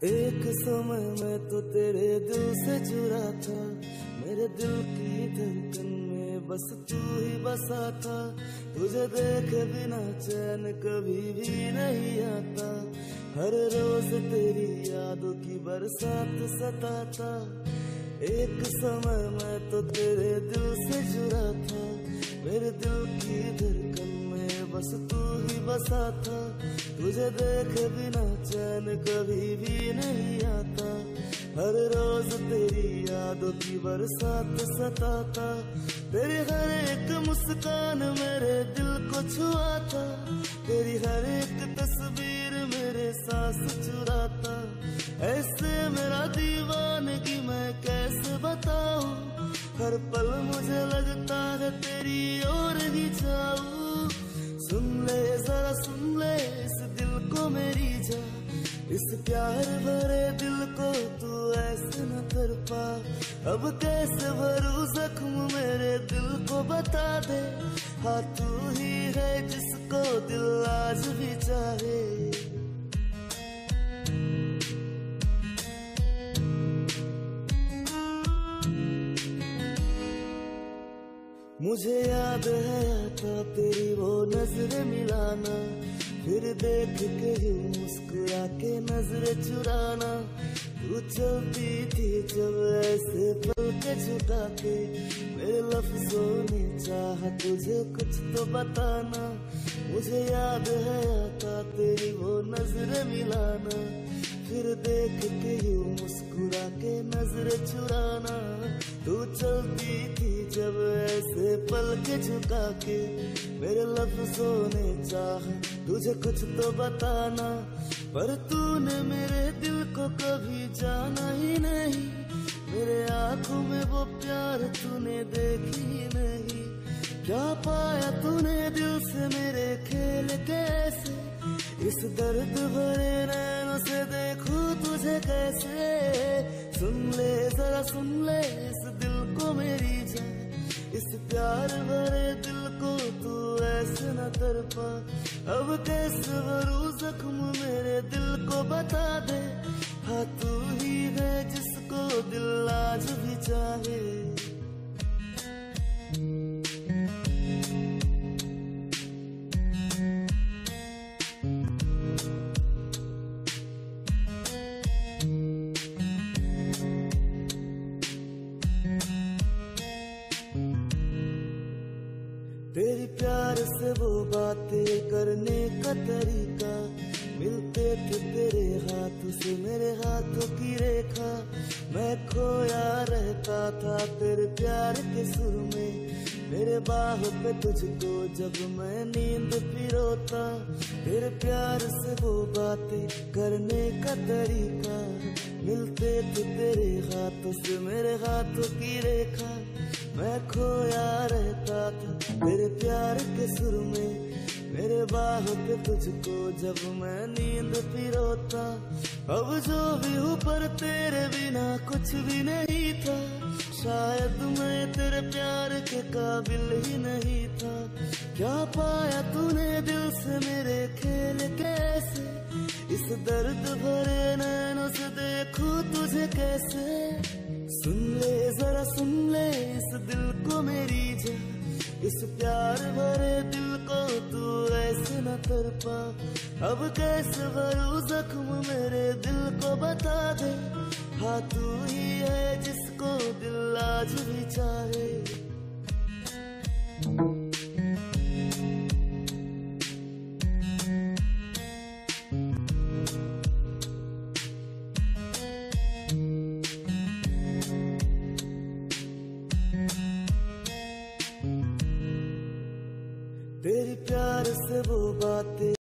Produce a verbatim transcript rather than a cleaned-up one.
एक समय मैं तो तेरे दिल से जुड़ा था, मेरे दिल की धड़कन में बस तू ही बसा था। तुझे देखे बिना चैन कभी भी नहीं आता, हर रोज तेरी यादों की बरसात सताता। एक समय मैं तो तेरे दिल से जुड़ा था, मेरे दिल की धड़कन में बस तू ही बसा था। तुझे देखे बिना चैन कभी भी नहीं आता, हर रोज तेरी यादों की बरसात सताता। तेरी हर एक मुस्कान मेरे दिल को छुआ था, तेरी हर एक तस्वीर मेरे सांस चुराता। ऐसे मेरा दीवानगी मैं कैसे बताऊं, हर पल मुझे लगता है तेरी ओर ही जाऊं। सुन ले जरा सुन ले इस दिल को मेरी जा, इस प्यार भरे दिल को तू ऐसे न कर पा। अब कैसे भरूं जख्म मेरे दिल को बता दे, हाँ तू ही है जिसको दिल आज भी चाहे। मुझे याद है आता तेरी वो नजरें मिलाना, फिर देख के यूं मुस्कुरा के नजरें चुराना। तू चलती थी जब ऐसे पल के झुका के, मेरे लफ्जों ने चाहा तुझे कुछ तो बताना। मुझे याद है आता तेरी वो नजरें मिलाना, फिर देख के यूं मुस्कुरा के नजरें चुराना। तू चलती थी जब ऐसे पल के झुका के, मेरे लफ्जों ने चाहा तुझे कुछ तो बताना। पर तूने मेरे दिल को कभी जाना ही नहीं, मेरे आंखों में वो प्यार तूने देखी ही नहीं। क्या पाया तूने दिल से मेरे खेल कैसे, इस दर्द भरे नैनों से देखूं तुझे कैसे। सुन ले जरा सुन ले इस दिल को मेरी जान, इस प्यार भरे दिल को तू ऐसे न तड़पा। अब कैसे भरूं जख्म मेरे दिल को बता दे, हाँ तू ही है जिसको दिल आज भी चाहे। तेरी प्यार से वो बातें करने का तरीका, मिलते थे तेरे हाथ से मेरे हाथों की रेखा। मैं खोया रहता था तेरे प्यार के सुर में, मेरे बाहों पे तुझको जब मैं नींद पिरोता। तेरे प्यार से वो बातें करने का तरीका, मिलते थे तेरे हाथों से मेरे हाथों की रेखा। मैं खोया रहता था तेरे प्यार के सुर में, मेरे बाहों पे तुझको जब मैं नींद पिरोता। अब जो भी हूँ पर तेरे बिना कुछ भी नहीं था, शायद मैं तेरे प्यार के काबिल ही नहीं था। क्या पाया तूने दिल से मेरे खेल कैसे, इस दर्द भरे नैनों से देखूं तुझे कैसे। सुन ले जरा सुन ले इस दिल को मेरी जा, इस प्यार भरे दिल को तू ऐसे न तड़पा। अब कैसे भरूं जख्म मेरे दिल को बता दे, हाँ तू ही है जिसको दिल आज भी चाहे। तेरी प्यार से वो बातें